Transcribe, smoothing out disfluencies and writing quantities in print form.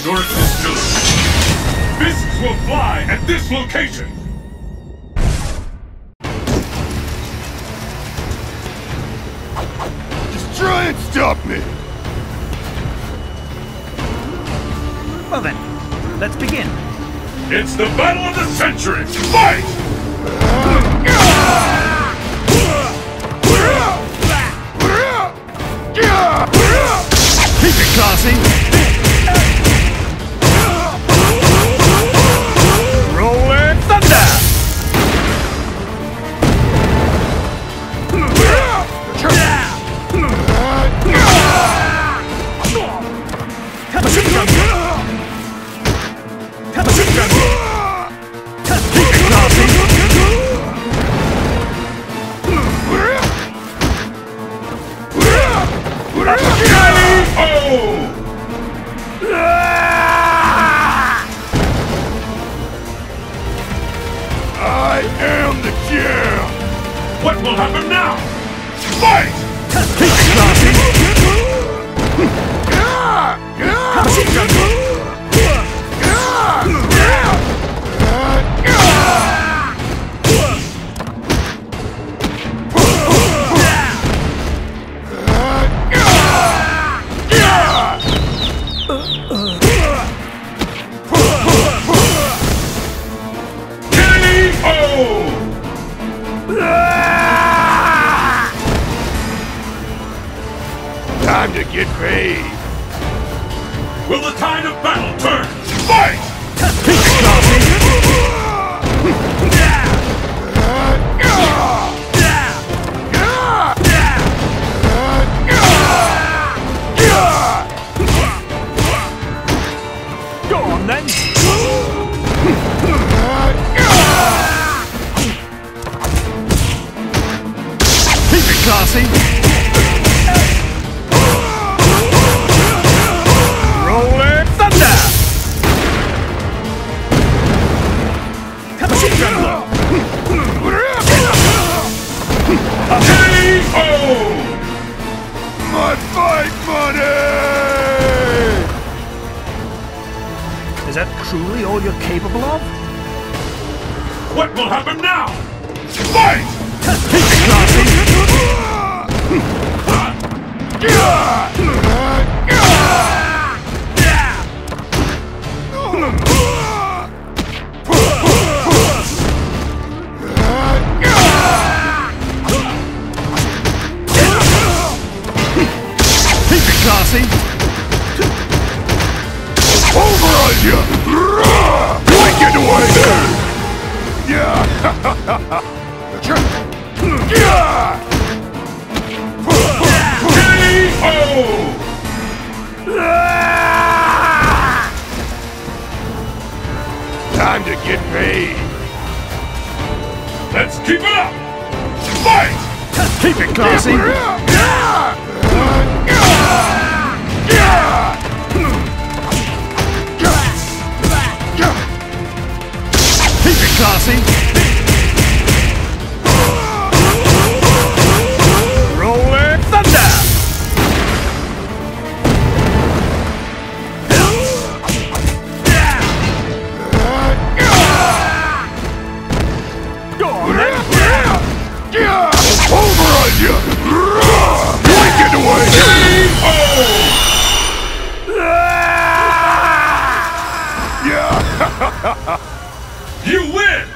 Your distillery. Fists will fly at this location. Just try and stop me! Well then, let's begin. It's the battle of the century! Fight! Keep it classy! Rolling thunder! I am the champ! What will happen now? Fight! Keep it classy! Time to get paid! Will the tide of battle turn? Fight! Keep it classy! Go on then! Keep it classy! Rolling thunder! K.O. My fight money! Is that truly all you're capable of? What will happen now? Fight! Keep it classy! Keep it classy! Over on you! Can't get away! Yeah! K.O. Time to get paid! Let's keep it up! Fight! Keep it classy! Keep it classy! Rolling thunder! Go on then! Over on you! Can't get away! K.O. Yeah! You win!